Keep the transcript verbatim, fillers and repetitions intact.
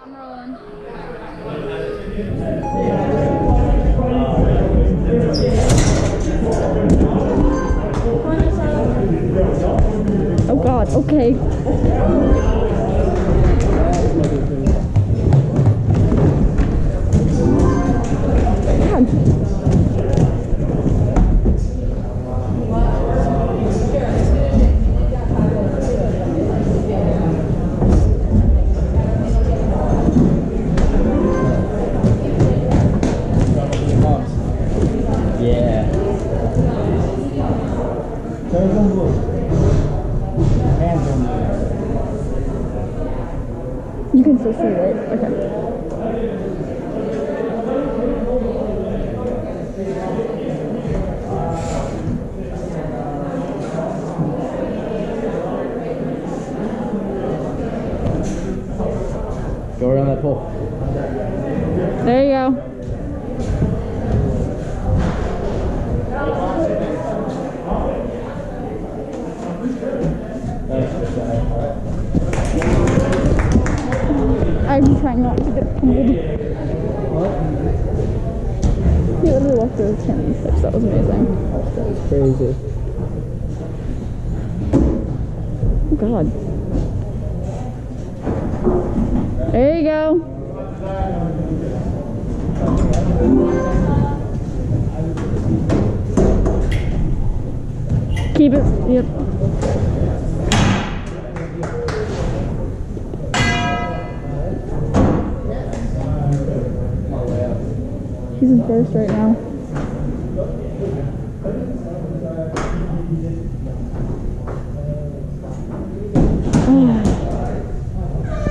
I'm rolling. Oh God, okay. God. Yeah. You can still see, right? Okay. Go around that pole. There you go. I'm trying not to get pulled. What? He literally walked through his steps. That was amazing. That was crazy. Oh God. There you go. Keep it. Yep. He's in first right now.